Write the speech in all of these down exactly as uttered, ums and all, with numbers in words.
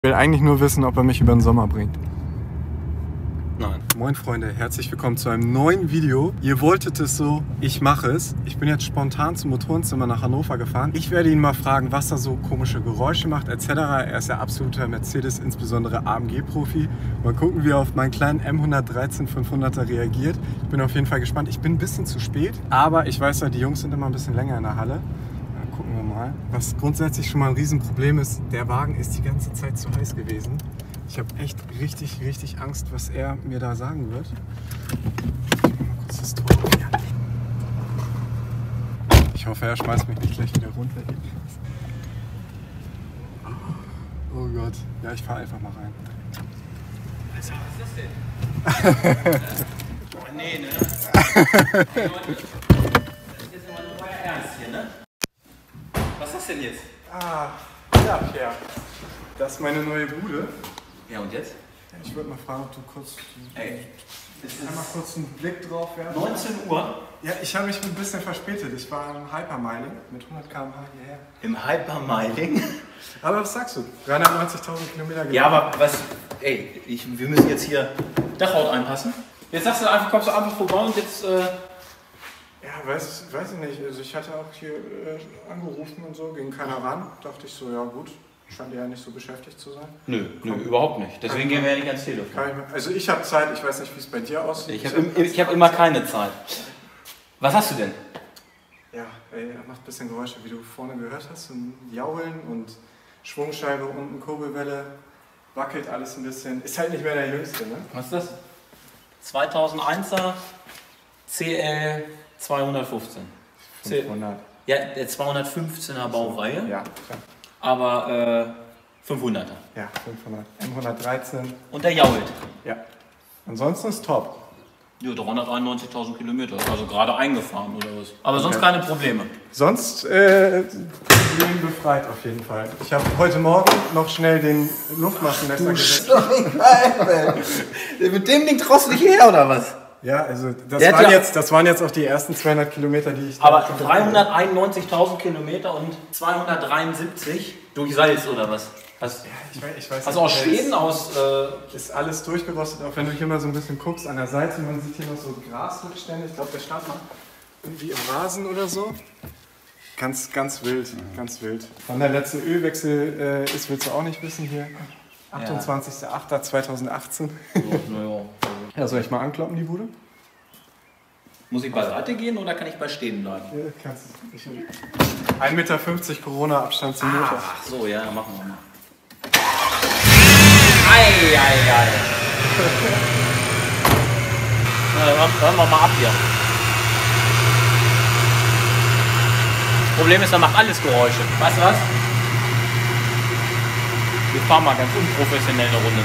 Ich will eigentlich nur wissen, ob er mich über den Sommer bringt. Nein. Moin Freunde, herzlich willkommen zu einem neuen Video. Ihr wolltet es so, ich mache es. Ich bin jetzt spontan zum Motorenzimmer nach Hannover gefahren. Ich werde ihn mal fragen, was er so komische Geräusche macht et cetera. Er ist ja absoluter Mercedes, insbesondere A M G-Profi. Mal gucken, wie er auf meinen kleinen M hundertdreizehn fünfhunderter reagiert. Ich bin auf jeden Fall gespannt. Ich bin ein bisschen zu spät, aber ich weiß ja, die Jungs sind immer ein bisschen länger in der Halle. Gucken wir mal. Was grundsätzlich schon mal ein Riesenproblem ist, der Wagen ist die ganze Zeit zu heiß gewesen. Ich habe echt richtig, richtig Angst, was er mir da sagen wird. Ich mach mal kurz das Tor. Ich hoffe, er schmeißt mich nicht gleich wieder runter. Oh Gott. Ja, ich fahre einfach mal rein. Also, was ist das denn? Oh, nee, ne? Das ist jetzt mal nur euer Ernst hier, ne? Was ist das denn jetzt? Ah, ja, Pierre. Das ist meine neue Bude. Ja, und jetzt? Ich würde mal fragen, ob du kurz, Ey, es einmal ist kurz einen Blick drauf werfen. neunzehn Uhr Ja, ich habe mich ein bisschen verspätet. Ich war im Hypermiling mit hundert Kilometer pro Stunde hierher. im Hypermiling. Aber was sagst du? dreihundertneunzigtausend Kilometer Ja, aber was, ey, ich, wir müssen jetzt hier Dachhaut einpassen. Jetzt sagst du einfach, kommst du einfach vorbei und jetzt, äh, Ja, weiß, weiß ich nicht. Also ich hatte auch hier äh, angerufen und so, ging keiner ran. Dachte ich so, ja gut, scheint ja nicht so beschäftigt zu sein. Nö, nö, überhaupt nicht. Deswegen gehen wir ja nicht ans Telefon. Kann ich mal, also ich habe Zeit, ich weiß nicht, wie es bei dir aussieht. Ich habe ich hab immer keine Zeit. Was hast du denn? Ja, ey, er macht ein bisschen Geräusche, wie du vorne gehört hast. Und Jaulen und Schwungscheibe unten, Kurbelwelle, wackelt alles ein bisschen. Ist halt nicht mehr der Jüngste, ne? Was ist das? zweitausendeiner C L zweihundertfünfzehn. fünfhundert. Ja, der zweihundertfünfzehner Baureihe, Ja, klar. aber äh, fünfhunderter. Ja, fünfhundert. M hundertdreizehn. Und der jault. Ja. Ansonsten ist top. Ja, dreihunderteinundneunzigtausend Kilometer, also gerade eingefahren oder was. Aber sonst Okay. keine Probleme. Sonst äh, problembefreit auf jeden Fall. Ich habe heute Morgen noch schnell den Luftmassenmesser gesetzt. Mit dem Ding traust du dich her oder was? Ja, also das Der hat waren, ja- jetzt, das waren jetzt auch die ersten zweihundert Kilometer, die ich... da Aber schon dreihunderteinundneunzigtausend Kilometer und zweihundertdreiundsiebzig durch Salz oder was? Hast, Ich weiß, ich weiß also nicht, aus der Schweden, aus... Äh, Ist, ist alles durchgerostet, auch wenn du hier mal so ein bisschen guckst an der Seite. Man sieht hier noch so Grasrückstände. Ich glaube, der stand mal irgendwie im Rasen oder so. Ganz, ganz wild, ganz wild. Wann der letzte Ölwechsel äh, ist, willst du auch nicht wissen hier. achtundzwanzigster achter zweitausendachtzehn. naja. Ja, soll ich mal ankloppen, die Bude? Muss ich beiseite gehen oder kann ich bei stehen bleiben? Ja, kannst du. Ich- ein Meter fünfzig Corona-Abstand zum Motor. Ach so, ja, machen wir mal. Ei, ei, ei. Na, dann hören- hören wir mal ab hier. Das Problem ist, er macht alles Geräusche. Weißt du was? Wir fahren mal ganz unprofessionell eine Runde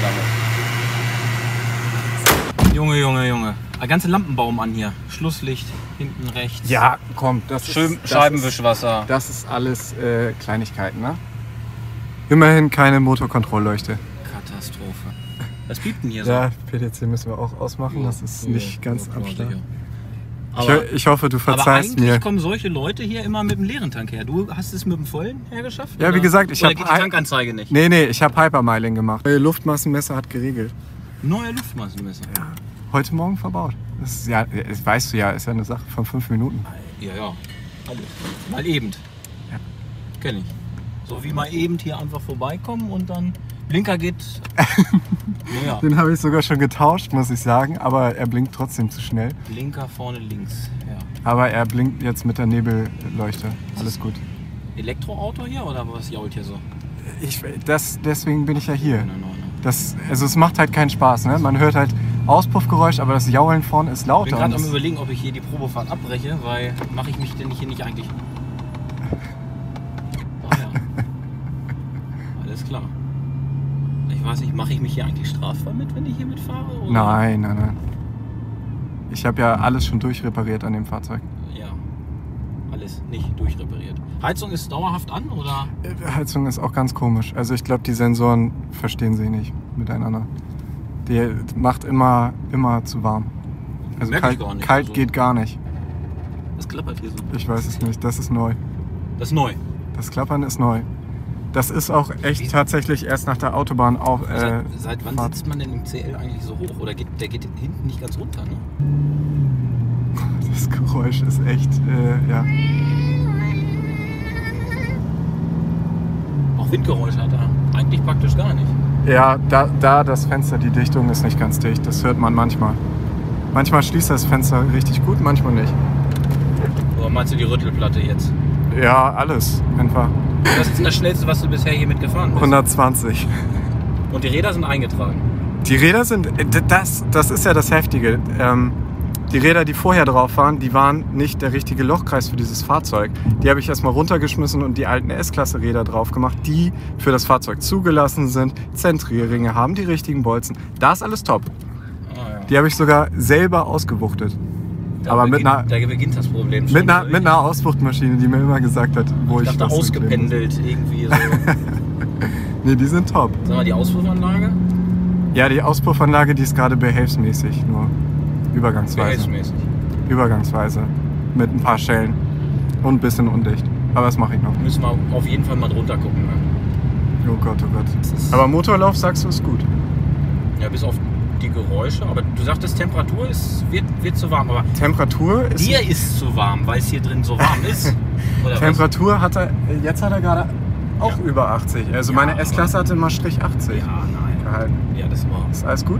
damit. Junge, Junge, Junge. Der ganze Lampenbaum an hier. Schlusslicht, hinten rechts. Ja, komm, das Schön ist... das Scheibenwischwasser. ist- Das ist alles äh, Kleinigkeiten, ne? Immerhin keine Motorkontrollleuchte. Katastrophe. Was piept denn hier so? Ja, P D C müssen wir auch ausmachen, das ist nicht ganz am Start. Ich, Aber, ho- ich hoffe, du aber verzeihst eigentlich mir. kommen solche Leute hier immer mit dem leeren Tank her. Du hast es mit dem vollen hergeschafft? Ja, wie oder? gesagt, ich Oder habe geht die Tankanzeige nicht? Nee, nee, ich habe Hypermiling gemacht. Neue Luftmassenmesser hat geregelt. Neuer Luftmassenmesser. Ja. Heute Morgen verbaut. Das ist, ja, das weißt du ja, ist ja eine Sache von fünf Minuten. Ja, ja. Alles. Mal eben. Ja. Kenn ich. So wie mal eben hier einfach vorbeikommen und dann Blinker geht. Naja. Den habe ich sogar schon getauscht, muss ich sagen, aber er blinkt trotzdem zu schnell. Blinker vorne links. Ja. Aber er blinkt jetzt mit der Nebelleuchte. Alles gut. Elektroauto hier oder was jault hier so? Ich, das, deswegen bin ich ja hier. Nein, nein, nein. Das, also es macht halt keinen Spaß, ne? Man hört halt Auspuffgeräusch, aber das Jaulen vorne ist Ich lauter. bin gerade und am das- überlegen, ob ich hier die Probefahrt abbreche, weil mache ich mich denn hier nicht eigentlich. Ah ja. Alles klar. Ich weiß nicht, mache ich mich hier eigentlich strafbar mit, wenn ich hier mitfahre? Oder? Nein, nein, nein. Ich habe ja alles schon durchrepariert an dem Fahrzeug. Ja. Alles nicht durchrepariert. Heizung ist dauerhaft an oder? Die Heizung ist auch ganz komisch. Also ich glaube, die Sensoren verstehen sich nicht miteinander. Die macht immer, immer zu warm. Also Merk ich kalt, gar nicht, kalt also. geht gar nicht. Das klappert hier so. Ich weiß es nicht. Das ist neu. Das ist neu. Das Klappern ist neu. Das ist auch echt tatsächlich erst nach der Autobahn auch. Äh, seit, seit wann Fahrt. sitzt man denn im C L eigentlich so hoch? Oder geht, der geht hinten nicht ganz runter, ne? Das Geräusch ist echt, äh, ja. Auch Windgeräusche hat er eigentlich praktisch gar nicht. Ja, da, da das Fenster, die Dichtung ist nicht ganz dicht. Das hört man manchmal. Manchmal schließt das Fenster richtig gut, manchmal nicht. Oder meinst du die Rüttelplatte jetzt? Ja, alles. Einfach Das ist das Schnellste, was du bisher hier mitgefahren bist. hundertzwanzig. Und die Räder sind eingetragen. Die Räder sind, das, das ist ja das Heftige. Ähm, die Räder, die vorher drauf waren, die waren nicht der richtige Lochkreis für dieses Fahrzeug. Die habe ich erstmal runtergeschmissen und die alten S-Klasse-Räder drauf gemacht, die für das Fahrzeug zugelassen sind, Zentrierringe haben, die richtigen Bolzen. Da ist alles top. Ah, ja. Die habe ich sogar selber ausgewuchtet. Da Aber beginnt, mit einer, da beginnt das Problem schon. mit, einer, mit einer Auswuchtmaschine, die mir immer gesagt hat, wo ich, ich dachte, das ausgependelt irgendwie so. Nee, die sind top. Sag mal, die Auspuffanlage? Ja, die Auspuffanlage, die ist gerade behelfsmäßig, nur übergangsweise. Behelfsmäßig. Übergangsweise. Mit ein paar Schellen. Und ein bisschen undicht. Aber das mache ich noch. Müssen wir auf jeden Fall mal drunter gucken. Ne? Oh Gott, oh Gott. ist- Aber Motorlauf, sagst du, ist gut. Ja, bis auf die Geräusche. Aber du sagtest, Temperatur ist, wird, wird zu warm. Aber Temperatur ist... dir ist zu warm, weil es hier drin so warm ist. Oder was? Temperatur hat er... Jetzt hat er gerade auch über achtzig. Also Ja, meine aber- S-Klasse hatte immer Strich achtzig Ja, nein. gehalten. Ja, das war. Ist alles gut?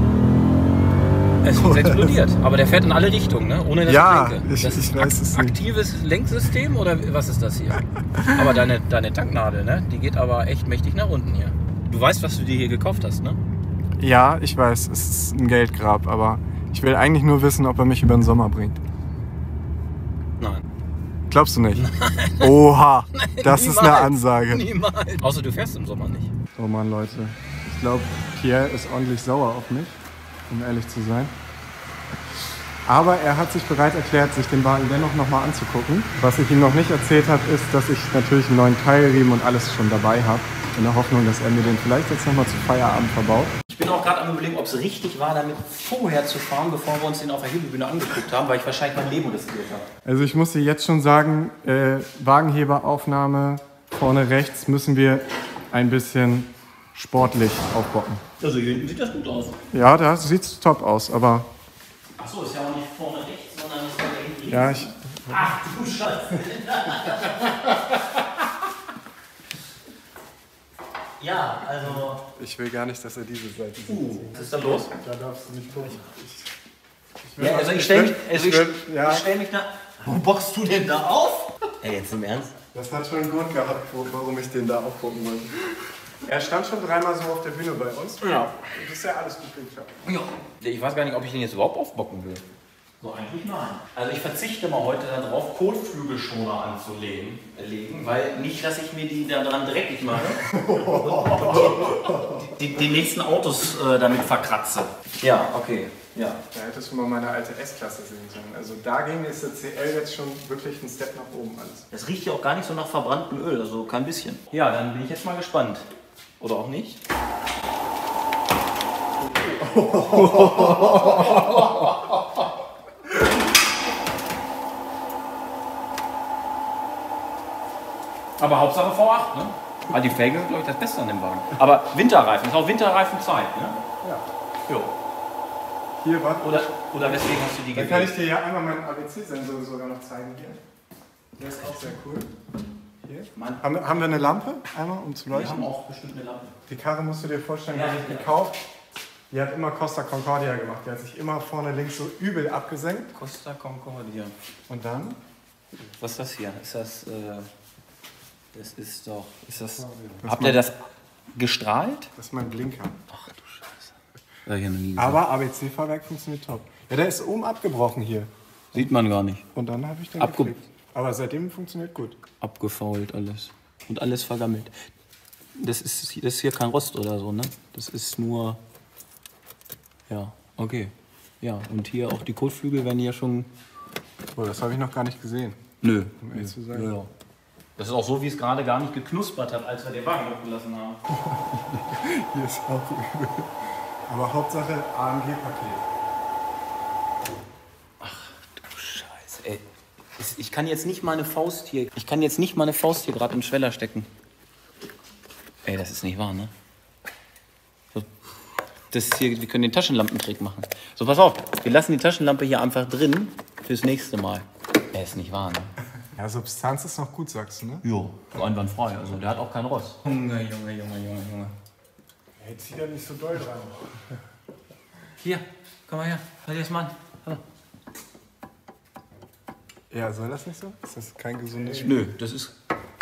Es ist explodiert. Aber der fährt in alle Richtungen, ne? Ohne dass Ja, ich lenke. ich- Das ist ich ein weiß ak es nicht. aktives Lenksystem oder was ist das hier? Aber deine, deine Tanknadel, ne? Die geht aber echt mächtig nach unten hier. Du weißt, was du dir hier gekauft hast, ne? Ja, ich weiß, es ist ein Geldgrab, aber ich will eigentlich nur wissen, ob er mich über den Sommer bringt. Nein. Glaubst du nicht? Oha, das ist eine Niemals. Ansage. Niemals. Außer du fährst im Sommer nicht. Oh Mann, Leute. Ich glaube, Pierre ist ordentlich sauer auf mich, um ehrlich zu sein. Aber er hat sich bereit erklärt, sich den Wagen dennoch nochmal anzugucken. Was ich ihm noch nicht erzählt habe, ist, dass ich natürlich einen neuen Keilriemen und alles schon dabei habe. In der Hoffnung, dass er mir den vielleicht jetzt nochmal zu Feierabend verbaut. Ich bin auch gerade am Überlegen, ob es richtig war, damit vorher zu fahren, bevor wir uns den auf der Hebebühne angeguckt haben, weil ich wahrscheinlich mein Leben riskiert habe. Also ich muss dir jetzt schon sagen, äh, Wagenheberaufnahme vorne rechts müssen wir ein bisschen sportlich aufbocken. Also hier hinten sieht das gut aus. Ja, da sieht's top aus, aber Achso, ist ja auch nicht vorne rechts, sondern ist ja hinten links. ja, ich, Ach du Scheiße. Ja, also. ich will gar nicht, dass er diese Seite sieht. Uh, was ist da los? Da darfst du nicht gucken. Ja, also ich stelle mich, also ich, ich würd- ja. ich stell mich da. Wo boxst du denn da auf? Ey, jetzt im Ernst? Das hat schon einen Grund gehabt, wo- warum ich den da aufgucken wollte. Er stand schon dreimal so auf der Bühne bei uns. Ja. Das ist ja alles gut geklappt. Ja. Ich weiß gar nicht, ob ich den jetzt überhaupt aufbocken will. So eigentlich nein. Also ich verzichte mal heute darauf, Kotflügelschoner anzulegen, legen, weil nicht, dass ich mir die da dran dreckig mache und die, die, die nächsten Autos äh, damit verkratze. Ja, okay. Ja. Da hättest du mal meine alte S-Klasse sehen sollen. Also dagegen ist der C L jetzt schon wirklich ein Step nach oben alles. Das riecht ja auch gar nicht so nach verbranntem Öl, also kein bisschen. Ja, dann bin ich jetzt mal gespannt. Oder auch nicht? Aber Hauptsache V acht, ne? Ah, die Felge ist, glaube ich, das Beste an dem Wagen. Aber Winterreifen, ist auch Winterreifenzeit, ne? Ja. Jo. Hier, warte. Oder, oder weswegen hast du die Dann kann gewählt? ich dir ja einmal meinen A B C-Sensor sogar noch zeigen hier. Der ist auch sehr cool. Hier. Mann, Haben, wir- haben wir eine Lampe einmal, um zu wir leuchten? haben auch bestimmt eine Lampe. Die Karre musst du dir vorstellen, die Ja, habe ich ja. gekauft. Die hat immer Costa Concordia gemacht. Die hat sich immer vorne links so übel abgesenkt. Costa Concordia. Und dann? Was ist das hier? Ist das, äh, das ist doch, ist das, Das habt ihr das gestrahlt? Das ist mein Blinker. Ach du Scheiße. Ja, hier noch nie gesehen. Aber A B C-Fahrwerk funktioniert top. Ja, der ist oben abgebrochen hier. Sieht man gar nicht. Und dann habe ich den Abge- gekriegt. Aber seitdem funktioniert gut. Abgefault alles. Und alles vergammelt. Das ist, das ist hier kein Rost oder so, ne? Das ist nur, ja, okay. Ja, und hier auch die Kotflügel werden ja schon, Oh, das habe ich noch gar nicht gesehen. nö. Um ehrlich zu sein. Ja, ja. Das ist auch so, wie es gerade gar nicht geknuspert hat, als wir den Wagen hochgelassen haben. Hier ist auch übel. Aber Hauptsache A M G-Paket. Du Scheiße, ey. Ich kann jetzt nicht meine Faust hier, ich kann jetzt nicht meine Faust hier gerade im Schweller stecken. das ist nicht wahr, ne? So, das ist hier, wir können den Taschenlampentrick machen. So, pass auf, wir lassen die Taschenlampe hier einfach drin fürs nächste Mal. Das ist nicht wahr, ne? Ja, Substanz ist noch gut, sagst du, ne? Jo, einwandfrei. Also der hat auch keinen Rost. Junge, Junge, Junge, Junge, Junge. Hey, zieh da nicht so doll dran. Hier, komm mal her. Halt dir das mal an. Ja, soll das nicht so? Ist das kein gesundes Spiel? Nö, das ist...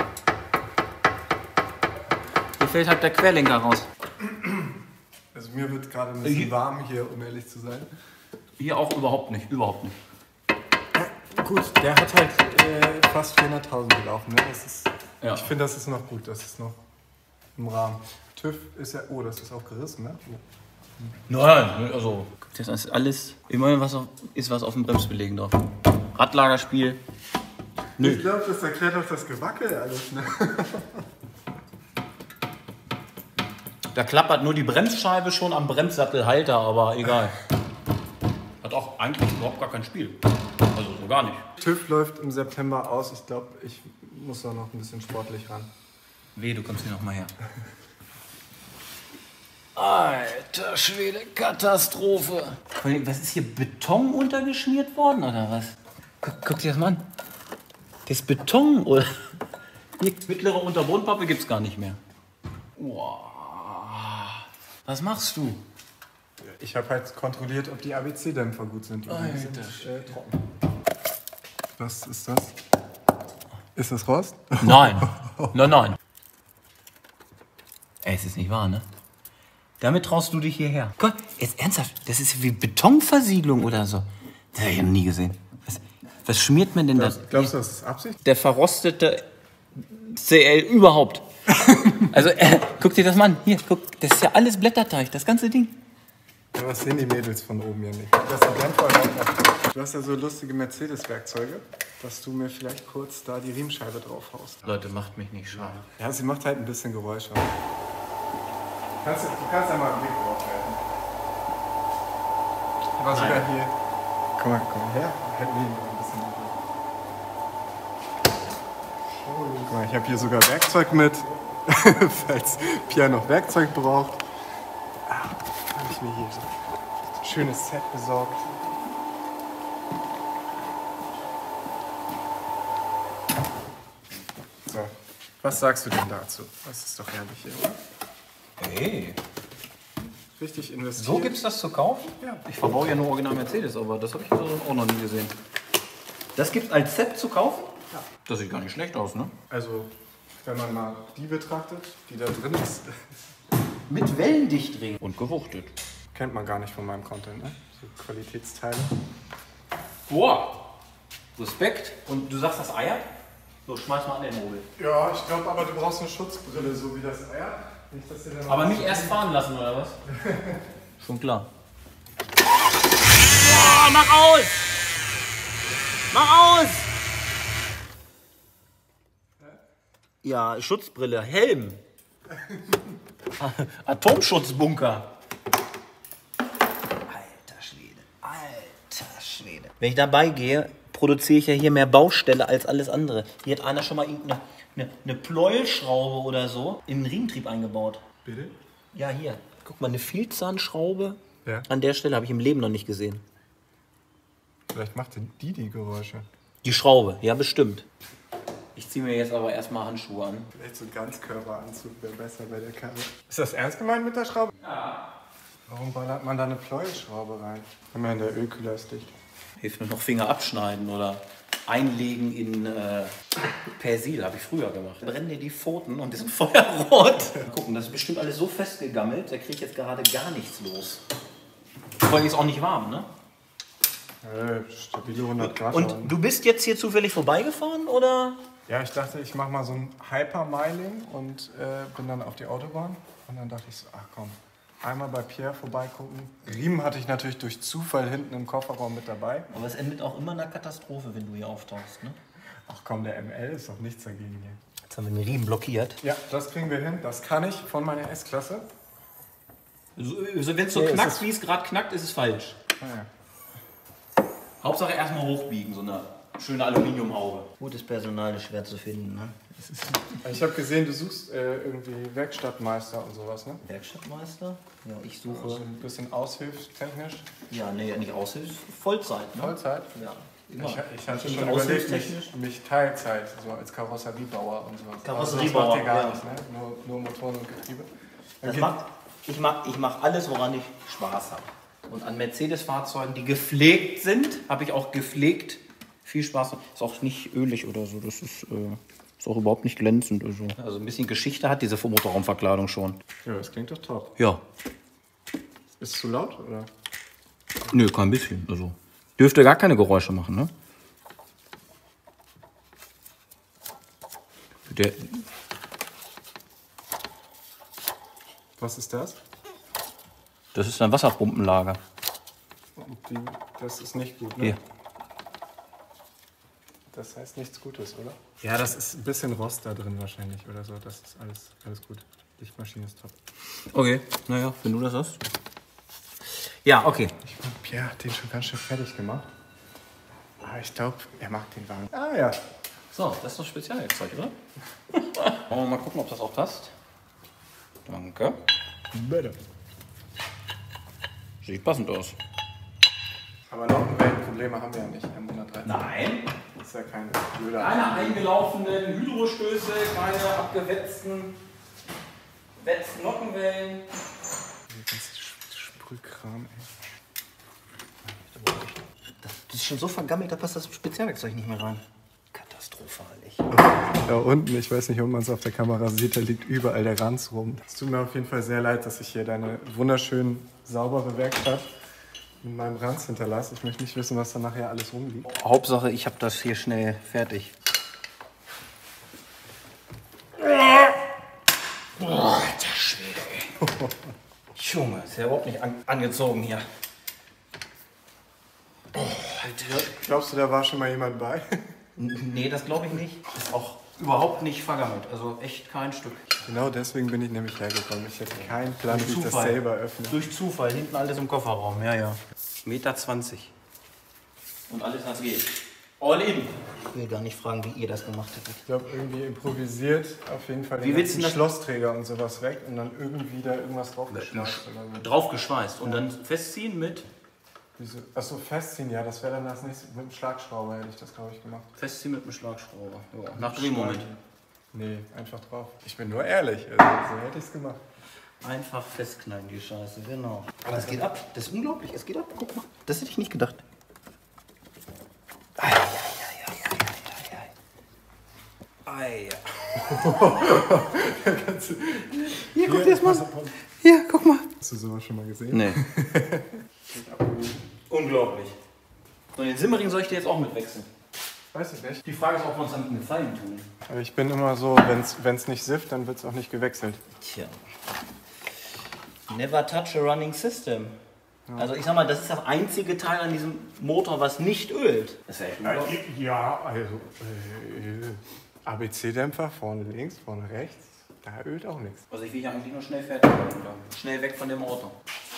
Hier fällt halt der Querlenker raus. Also mir wird gerade ein bisschen warm hier, um ehrlich zu sein. Hier auch überhaupt nicht, überhaupt nicht. Gut, der hat halt äh, fast vierhunderttausend gelaufen. Ne? Das ist, Ja. Ich finde, das ist noch gut. Das ist noch im Rahmen. TÜV ist ja... Oh, das ist auch gerissen, ne? Oh. Nein, also... Das ist alles... Immerhin was auf, ist was auf dem Bremsbelägen drauf. Radlagerspiel. Nö. Ich glaube, das erklärt auch das Gewackel alles, ne? Da klappert nur die Bremsscheibe schon am Bremssattelhalter, aber egal. Hat auch eigentlich überhaupt gar kein Spiel. Also so gar nicht. TÜV läuft im September aus. Ich glaube, ich muss da noch ein bisschen sportlich ran. Weh, du kommst hier noch mal her. Alter Schwede, Katastrophe. Was ist hier, Beton untergeschmiert worden oder was? Guck, guck dir das mal an. Das ist Beton oder? Hier, mittlere Unterbodenpappe gibt's gar nicht mehr. Wow. Was machst du? Ich habe halt kontrolliert, ob die A B C-Dämpfer gut sind. Und die sind äh, trocken. Was ist das? Ist das Rost? Nein, nein, nein. Ey, es ist nicht wahr, ne? Damit traust du dich hierher. Gott, jetzt ernsthaft, das ist wie Betonversiegelung oder so. Das habe ich noch nie gesehen. Was, was schmiert man denn da? Glaubst, glaubst du, das ist Absicht? Der verrostete C L überhaupt. Also, äh, guck dir das mal an. Hier, guck, das ist ja alles Blätterteig, das ganze Ding. Ja, was sehen die Mädels von oben hier nicht? Das ist ein Dämpfer. Du hast ja so lustige Mercedes-Werkzeuge, dass du mir vielleicht kurz da die Riemenscheibe drauf haust. Leute, macht mich nicht scharf. Ja, sie macht halt ein bisschen Geräusche. Kannst, du kannst ja mal einen Blick drauf werfen. Aber sogar hier. Komm mal, komm mal her. Hätten wir ihn noch ein bisschen. Guck mal, ich habe hier sogar Werkzeug mit, falls Pierre noch Werkzeug braucht. Ah, habe ich mir hier so ein schönes Set besorgt. So, was sagst du denn dazu? Das ist doch herrlich hier, oder? Hey, Richtig investiert. so gibt's das zu kaufen? Ja. Ich verbaue ja nur Original Mercedes, aber das habe ich auch noch nie gesehen. Das gibt's als Set zu kaufen? Ja. Das sieht gar nicht schlecht aus, ne? Also, wenn man mal die betrachtet, die da drin ist, Mit Wellendichtring. Und gewuchtet. kennt man gar nicht von meinem Content, ne? So Qualitätsteile. Boah, Respekt. Und du sagst das Eier? So, schmeiß mal an den Hobel. Ja, ich glaube aber, du brauchst eine Schutzbrille, so wie das Eier. Nicht, dass dir dann Aber nicht erst fahren lassen, oder was? Schon klar. Oh, mach aus! Mach aus! Ja, Schutzbrille, Helm. Atomschutzbunker. Alter Schwede, alter Schwede. Wenn ich dabei gehe, produziere ich ja hier mehr Baustelle als alles andere. Hier hat einer schon mal irgendeine eine, eine Pleuelschraube oder so in den Riementrieb eingebaut. Bitte? Ja, hier. Guck mal, eine Vielzahnschraube. Ja. An der Stelle habe ich im Leben noch nicht gesehen. Vielleicht macht die die Geräusche. Die Schraube, ja bestimmt. Ich ziehe mir jetzt aber erstmal Handschuhe an. Vielleicht so ein Ganzkörperanzug wäre besser bei der Karre. Ist das ernst gemeint mit der Schraube? Ja. Warum ballert man da eine Pleuelschraube rein? Immerhin der Ölkühler ist dicht. Hilft mir noch Finger abschneiden oder einlegen in äh, Persil, habe ich früher gemacht. Brennen dir die Pfoten und die sind feuerrot. Gucken, das ist bestimmt alles so festgegammelt, da kriege ich jetzt gerade gar nichts los. Vor allem ist auch nicht warm, ne? Äh, stabile hundert Grad. Und du bist jetzt hier zufällig vorbeigefahren, oder? Ja, ich dachte, ich mache mal so ein Hypermiling und äh, bin dann auf die Autobahn. Und dann dachte ich so, ach komm, einmal bei Pierre vorbeigucken. Riemen hatte ich natürlich durch Zufall hinten im Kofferraum mit dabei. Aber es endet auch immer in einer Katastrophe, wenn du hier auftauchst, ne? Ach komm, der M L ist doch nichts dagegen hier. Jetzt haben wir den Riemen blockiert. Ja, das kriegen wir hin. Das kann ich von meiner S-Klasse. So, wenn es so Nee, knackt, es ist- wie es gerade knackt, ist es falsch. Ah, ja. Hauptsache erstmal hochbiegen, so eine Schöne Aluminiumhaube. Gutes Personal ist schwer zu finden, ne? Das ist Ich habe gesehen, du suchst äh, irgendwie Werkstattmeister und sowas, ne? Werkstattmeister? Ja, ich suche. Also ein bisschen aushilfstechnisch. Ja, nee, nicht Aushilfs, Vollzeit, ne? Vollzeit? Ja. Ich, Immer. ich hatte Nicht schon überlegt, mich, aushilfstechnisch. mich Teilzeit, so als Karosseriebauer und sowas. Karosseriebauer, Aber das macht ihr gar ja. nicht, ne? Nur, nur Motoren und Getriebe. Das Okay. macht, ich mache ich mach alles, woran ich Spaß habe. Und an Mercedes-Fahrzeugen, die gepflegt sind, habe ich auch gepflegt viel Spaß. Ist auch nicht ölig oder so. Das ist, äh, ist auch überhaupt nicht glänzend. Also. also ein bisschen Geschichte hat diese Motorraumverkleidung schon. Ja, das klingt doch top. Ja. Ist es zu laut, oder? Nö, kein bisschen. Also dürfte gar keine Geräusche machen, ne? Der, Was ist das? das ist ein Wasserpumpenlager. Die, das ist nicht gut, ne? Hier. Das heißt nichts Gutes, oder? Ja, das ist ein bisschen Rost da drin wahrscheinlich oder so. Das ist alles, alles gut. Lichtmaschine ist top. Okay, naja, wenn du das hast. Ja, okay. Ich glaube, Pierre hat den schon ganz schön fertig gemacht. Aber ich glaube, er mag den Wagen. Ah ja. So, das ist doch Spezialwerkzeug, oder? Wollen wir mal gucken, ob das auch passt. Danke. Bitte. Sieht passend aus. Aber Nockenwellenprobleme haben wir ja nicht im hundertdreizehn. Nein. Das ist ja kein blöder. Keine eingelaufenen Hydrostöße, keine abgewetzten wetzten Nockenwellen. Das ist Sprühkram, ey. Das ist schon so vergammelt, da passt das Spezialwerkzeug nicht mehr rein. Katastrophal, echt. Da unten, ich weiß nicht, ob man es auf der Kamera sieht, da liegt überall der Ranz rum. Es tut mir auf jeden Fall sehr leid, dass ich hier deine wunderschön saubere Werkstatt mit meinem Ranz hinterlasse. Ich möchte nicht wissen, was da nachher alles rumliegt. Hauptsache, ich habe das hier schnell fertig. Boah, alter Schwede, ey. Junge, ist ja überhaupt nicht an angezogen hier. Oh, Alter. Glaubst du, da war schon mal jemand bei? N- Nee, das glaube ich nicht. Ist auch überhaupt nicht vergammelt. Also echt kein Stück. Genau deswegen bin ich nämlich hergekommen. Ich hätte keinen Plan, Durch wie ich das Zufall. selber öffne. Durch Zufall, hinten alles im Kofferraum, ja, ja. Meter zwanzig. Und alles, was geht. All in. Ich will gar nicht fragen, wie ihr das gemacht hättet. Ich glaube, irgendwie improvisiert auf jeden Fall den Wie willst ganzen du das- Schlossträger und sowas weg und dann irgendwie da irgendwas draufgeschnauzt oder so. Draufgeschweißt und dann festziehen mit. Wieso? Achso, festziehen, ja, das wäre dann das nächste. Mit dem Schlagschrauber hätte ich das, glaube ich, gemacht. Festziehen mit einem Schlagschrauber. Ja. Nach Drehmoment. Nee, einfach drauf. Ich bin nur ehrlich, also so hätte ich es gemacht. Einfach festknallen, die Scheiße, genau. Aber es geht ab. Das ist unglaublich, es geht ab. Guck mal, das hätte ich nicht gedacht. Ei, ei, ei, ei, ei, ei, ei. Hier, guck dir das mal. Hier, guck mal. Hast du sowas schon mal gesehen? Nee. Unglaublich. So, den Simmering soll ich dir jetzt auch mitwechseln. Weiß ich nicht. Die Frage ist, ob wir uns damit einen Gefallen tun. Aber ich bin immer so, wenn es nicht sifft, dann wird es auch nicht gewechselt. Tja. Never touch a running system. Also ich sag mal, das ist das einzige Teil an diesem Motor, was nicht ölt. Das ist echt unglaublich. Ja, also äh, A B C-Dämpfer, vorne links, vorne rechts, da ölt auch nichts. Also ich will hier eigentlich nur schnell fertig werden. Schnell weg von dem Auto.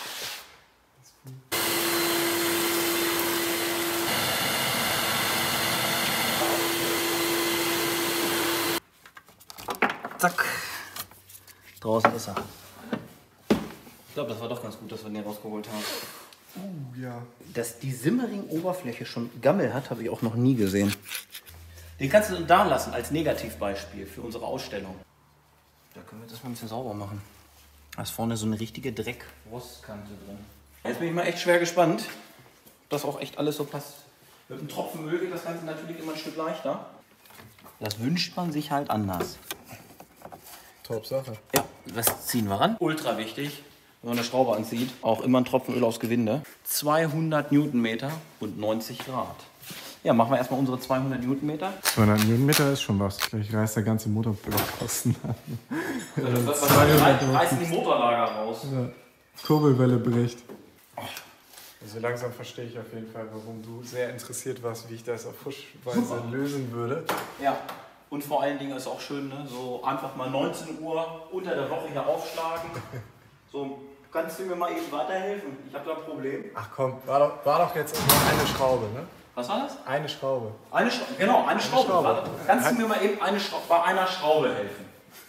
Zack. Draußen ist er. Ich glaube, das war doch ganz gut, dass wir den rausgeholt haben. Uh, ja. Dass die Simmering-Oberfläche schon Gammel hat, habe ich auch noch nie gesehen. Den kannst du da lassen als Negativbeispiel für unsere Ausstellung. Da können wir das mal ein bisschen sauber machen. Da ist vorne so eine richtige Dreckrostkante drin. Jetzt bin ich mal echt schwer gespannt, ob das auch echt alles so passt. Mit einem Tropfen Öl geht das Ganze natürlich immer ein Stück leichter. Das wünscht man sich halt anders. Top Sache. Ja, was ziehen wir ran? Ultra wichtig, wenn man eine Schraube anzieht, auch immer ein Tropfen Öl aus Gewinde. zweihundert Newtonmeter und neunzig Grad. Ja, machen wir erstmal unsere zweihundert Newtonmeter. zweihundert Newtonmeter ist schon was. Gleich reißt der ganze Motorblock außen an. Also, was, was reißen die Motorlager raus? Ja. Kurbelwelle bricht. Also langsam verstehe ich auf jeden Fall, warum du sehr interessiert warst, wie ich das auf Huschweise lösen würde. Ja, und vor allen Dingen ist auch schön, ne? So einfach mal neunzehn Uhr unter der Woche hier aufschlagen. So, kannst du mir mal eben weiterhelfen? Ich habe da ein Problem. Ach komm, war doch, war doch jetzt nur eine Schraube, ne? Was war das? Eine Schraube. Eine Schraube, genau, eine, eine Schraube. Schraube. Warte, kannst du mir mal eben eine Schraube, bei einer Schraube helfen?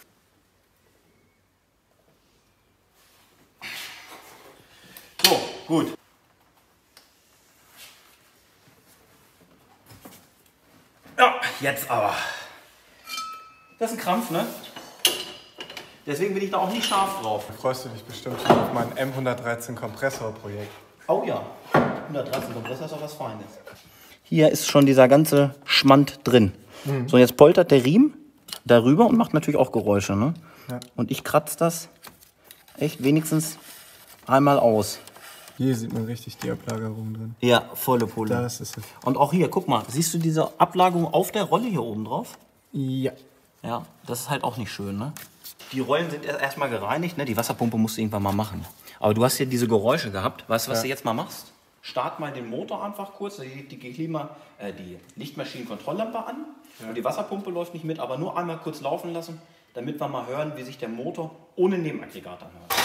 So, gut. Ja, jetzt aber. Das ist ein Krampf, ne? Deswegen bin ich da auch nicht scharf drauf. Da freust du dich bestimmt schon auf mein M hundertdreizehn Kompressor-Projekt. Oh ja, hundertdreizehn Kompressor ist auch was Feines. Hier ist schon dieser ganze Schmand drin. Mhm. So, und jetzt poltert der Riemen darüber und macht natürlich auch Geräusche. Ne? Ja. Und ich kratze das echt wenigstens einmal aus. Hier sieht man richtig die Ablagerung drin. Ja, volle Pulle. Das ist es. Und auch hier, guck mal, siehst du diese Ablagerung auf der Rolle hier oben drauf? Ja. Ja, das ist halt auch nicht schön, ne? Die Rollen sind erstmal gereinigt, ne? Die Wasserpumpe musst du irgendwann mal machen. Aber du hast hier diese Geräusche gehabt. Weißt du, was ja. du jetzt mal machst? Start mal den Motor einfach kurz, die, die, Klima, äh, die Lichtmaschinenkontrolllampe an. Ja. Und die Wasserpumpe läuft nicht mit, aber nur einmal kurz laufen lassen, damit wir mal hören, wie sich der Motor ohne Nebenaggregat anhört.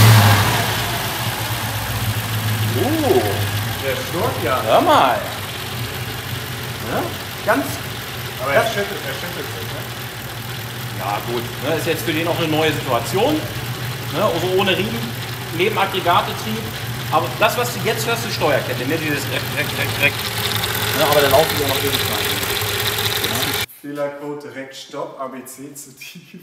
Oh, Der schnurrt ja. hör mal. Ja? Ganz. Aber er schüttelt, er schüttelt sich, ne? Ja gut, ne, ist jetzt für den auch eine neue Situation. Ne, also ohne Riemen, Nebenaggregatetrieb. Aber das, was du jetzt hörst, ist Steuerkette, ne? Dieses Reck, Reck, Reck, Reck. Ne, aber dann laufen die auch noch Ewigkeiten. Ja. Fehlercode direkt Stopp, A B C zu tief.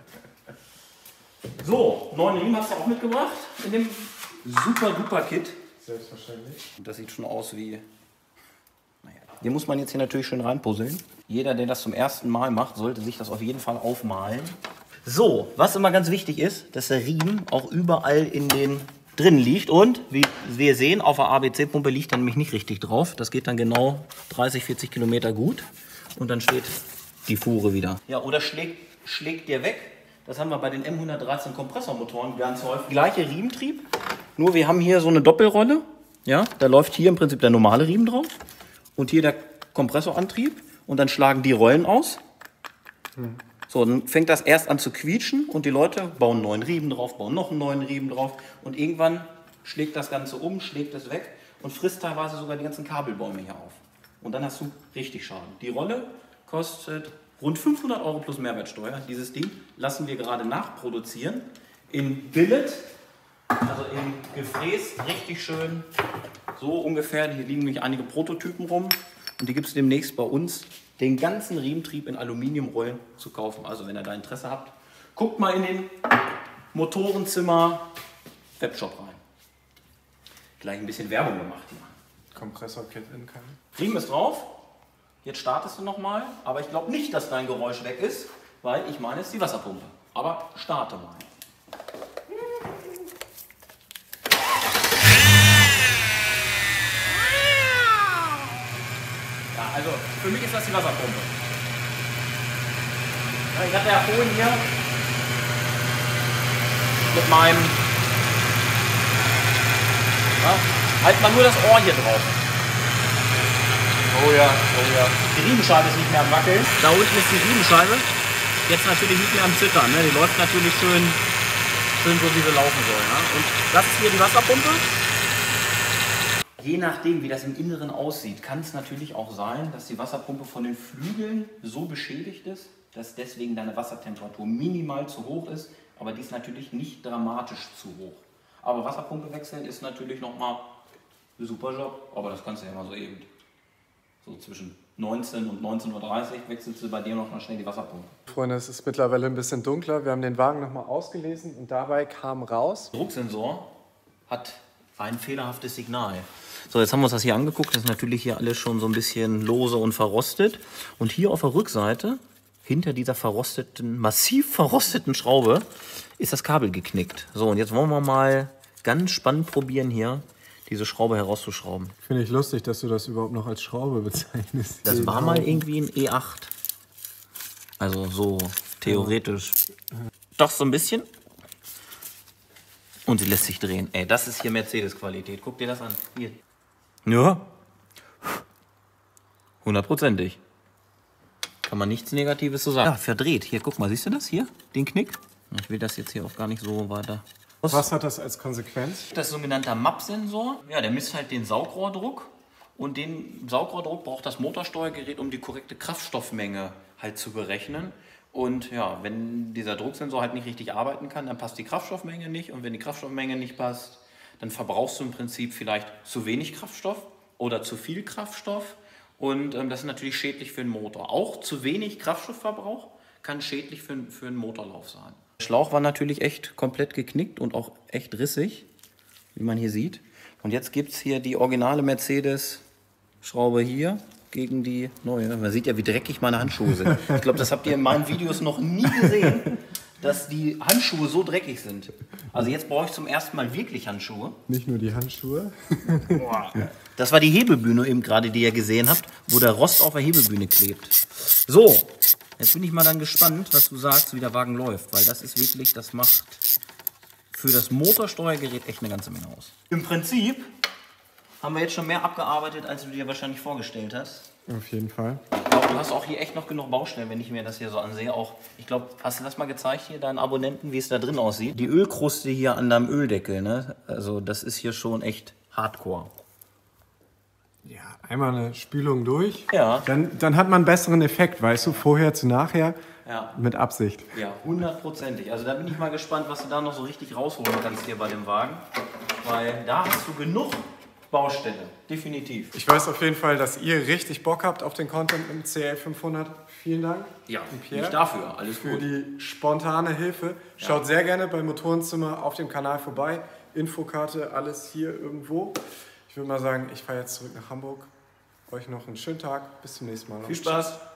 So, neuen Riemen hast du auch mitgebracht in dem super duper Kit. Selbstverständlich. Und das sieht schon aus wie... Naja. Den muss man jetzt hier natürlich schön reinpuzzeln. Jeder, der das zum ersten Mal macht, sollte sich das auf jeden Fall aufmalen. So, was immer ganz wichtig ist, dass der Riemen auch überall in den drin liegt. Und wie wir sehen, auf der A B C-Pumpe liegt er nämlich nicht richtig drauf. Das geht dann genau dreißig, vierzig Kilometer gut. Und dann steht die Fuhre wieder. Ja, oder schlägt, schlägt der weg. Das haben wir bei den M hundertdreizehn Kompressormotoren ganz häufig. Gleiche Riementrieb, nur wir haben hier so eine Doppelrolle. Ja, da läuft hier im Prinzip der normale Riemen drauf. Und hier der Kompressorantrieb. Und dann schlagen die Rollen aus. Hm. So, dann fängt das erst an zu quietschen und die Leute bauen einen neuen Riemen drauf, bauen noch einen neuen Riemen drauf. Und irgendwann schlägt das Ganze um, schlägt es weg und frisst teilweise sogar die ganzen Kabelbäume hier auf. Und dann hast du richtig Schaden. Die Rolle kostet rund fünfhundert Euro plus Mehrwertsteuer. Dieses Ding lassen wir gerade nachproduzieren in Billet, also in Gefräß, richtig schön. So ungefähr, hier liegen nämlich einige Prototypen rum. Und die gibt es demnächst bei uns, den ganzen Riementrieb in Aluminiumrollen zu kaufen. Also wenn ihr da Interesse habt, guckt mal in den Motorenzimmer Webshop rein. Gleich ein bisschen Werbung gemacht hier. Kompressor-Kit in kann. Riemen ist drauf. Jetzt startest du nochmal. Aber ich glaube nicht, dass dein Geräusch weg ist, weil ich meine, es ist die Wasserpumpe. Aber starte mal. Also für mich ist das die Wasserpumpe. Ich hatte ja vorhin hier mit meinem... Ja, halt mal nur das Ohr hier drauf. Oh ja, oh ja. Die Riemenscheibe ist nicht mehr am Wackeln. Da unten ist die Riemenscheibe. Jetzt natürlich nicht mehr am Zittern. Ne? Die läuft natürlich schön, schön so, wie sie laufen soll. Ne? Und das ist hier die Wasserpumpe. Je nachdem, wie das im Inneren aussieht, kann es natürlich auch sein, dass die Wasserpumpe von den Flügeln so beschädigt ist, dass deswegen deine Wassertemperatur minimal zu hoch ist. Aber die ist natürlich nicht dramatisch zu hoch. Aber Wasserpumpe wechseln ist natürlich nochmal ein super Job. Aber das kannst du ja mal so eben. So zwischen neunzehn und neunzehn Uhr dreißig wechselst du bei dir noch mal schnell die Wasserpumpe. Freunde, es ist mittlerweile ein bisschen dunkler. Wir haben den Wagen nochmal ausgelesen und dabei kam raus... Der Drucksensor hat ein fehlerhaftes Signal. So, jetzt haben wir uns das hier angeguckt. Das ist natürlich hier alles schon so ein bisschen lose und verrostet. Und hier auf der Rückseite, hinter dieser verrosteten, massiv verrosteten Schraube, ist das Kabel geknickt. So, und jetzt wollen wir mal ganz spannend probieren, hier diese Schraube herauszuschrauben. Finde ich lustig, dass du das überhaupt noch als Schraube bezeichnest. Das war mal irgendwie ein E acht. Also so theoretisch. Doch so ein bisschen. Und sie lässt sich drehen. Ey, das ist hier Mercedes-Qualität. Guck dir das an. Hier. Ja. Hundertprozentig. Kann man nichts Negatives zu sagen. Ja, verdreht. Hier, guck mal. Siehst du das hier? Den Knick? Ich will das jetzt hier auch gar nicht so weiter. Was hat das als Konsequenz? Das ist sogenannter M A P-Sensor. Ja, der misst halt den Saugrohrdruck. Und den Saugrohrdruck braucht das Motorsteuergerät, um die korrekte Kraftstoffmenge halt zu berechnen. Und ja, wenn dieser Drucksensor halt nicht richtig arbeiten kann, dann passt die Kraftstoffmenge nicht. Und wenn die Kraftstoffmenge nicht passt, dann verbrauchst du im Prinzip vielleicht zu wenig Kraftstoff oder zu viel Kraftstoff. Und ähm, das ist natürlich schädlich für den Motor. Auch zu wenig Kraftstoffverbrauch kann schädlich für, für einen Motorlauf sein. Der Schlauch war natürlich echt komplett geknickt und auch echt rissig, wie man hier sieht. Und jetzt gibt es hier die originale Mercedes-Schraube hier gegen die neue. Man sieht ja, wie dreckig meine Handschuhe sind. Ich glaube, das habt ihr in meinen Videos noch nie gesehen, dass die Handschuhe so dreckig sind. Also jetzt brauche ich zum ersten Mal wirklich Handschuhe. Nicht nur die Handschuhe. Das war die Hebelbühne eben gerade, die ihr gesehen habt, wo der Rost auf der Hebelbühne klebt. So, jetzt bin ich mal dann gespannt, was du sagst, wie der Wagen läuft. Weil das ist wirklich, das macht für das Motorsteuergerät echt eine ganze Menge aus. Im Prinzip haben wir jetzt schon mehr abgearbeitet, als du dir wahrscheinlich vorgestellt hast. Auf jeden Fall. Ich glaube, du hast auch hier echt noch genug Baustellen, wenn ich mir das hier so ansehe. Auch, ich glaube, hast du das mal gezeigt hier, deinen Abonnenten, wie es da drin aussieht? Die Ölkruste hier an deinem Öldeckel, ne? Also das ist hier schon echt hardcore. Ja, einmal eine Spülung durch. Ja. Dann, dann hat man einen besseren Effekt, weißt du, vorher zu nachher. Ja. Mit Absicht. Ja, hundertprozentig. Also da bin ich mal gespannt, was du da noch so richtig rausholen kannst hier bei dem Wagen. Weil da hast du genug Baustelle, definitiv. Ich weiß auf jeden Fall, dass ihr richtig Bock habt auf den Content im C L fünfhundert. Vielen Dank. Ja, Und Pierre, nicht dafür, alles für gut. die spontane Hilfe. Schaut Ja. sehr gerne bei Motorenzimmer auf dem Kanal vorbei. Infokarte, alles hier irgendwo. Ich würde mal sagen, ich fahre jetzt zurück nach Hamburg. Euch noch einen schönen Tag. Bis zum nächsten Mal. Viel Spaß.